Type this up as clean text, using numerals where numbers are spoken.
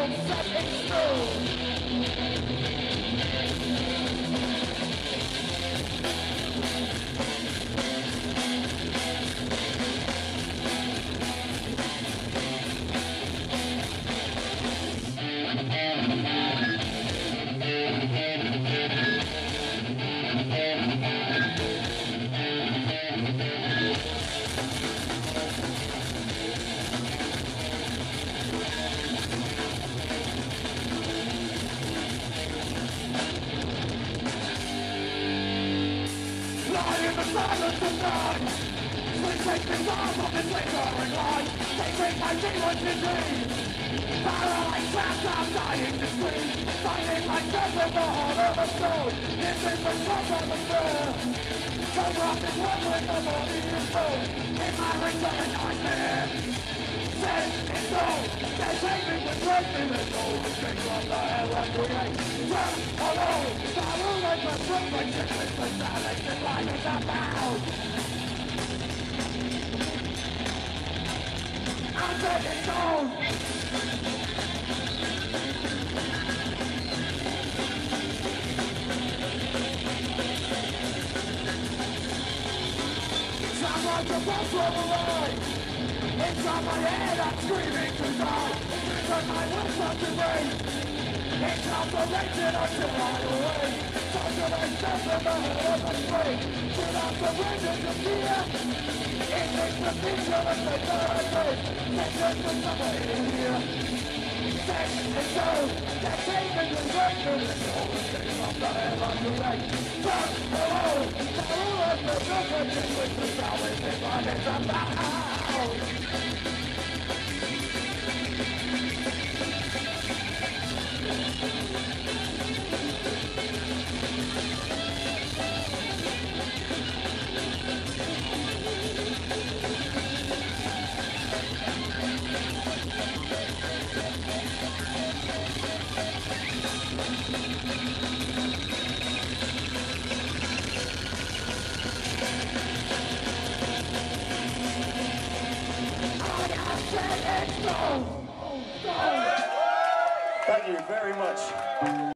set in stone. Silence of night. Please take me off of this lingering light. They bring my demons to dream. Paralyzed trapped, I'm dying to scream. Fighting like death in the heart of a stone. This is the smoke on the floor. Cover up this world with the body is full. In my return nightmare. Set in stone. They take me with breaking the soul. The thing from the hell I create. Turn alone. Follow like my throat. My checklist for silence and life is about. I'm taking stone. Someone's about to roll away. Inside my head I'm screaming to die. Turn my will start to rain. It's operated until I awake. Talk to myself in the head of my brain. Without the vengeance of fear, it makes the future of the third place. Take to somebody here. Sex and soul, that taken the virtue. It's all the thing of the hell on the right. Fuck the hole, the rule of the perfect with the flowers and what it's about. Thank you very much.